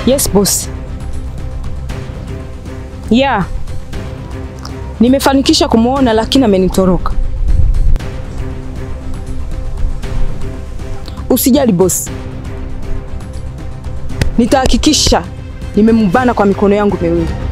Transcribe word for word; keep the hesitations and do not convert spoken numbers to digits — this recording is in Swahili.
Yes boss. Yeah. Nimefanikisha kumuona lakini amenitoroka. Usijali boss. Nitahakikisha nimembana kwa mikono yangu miwili.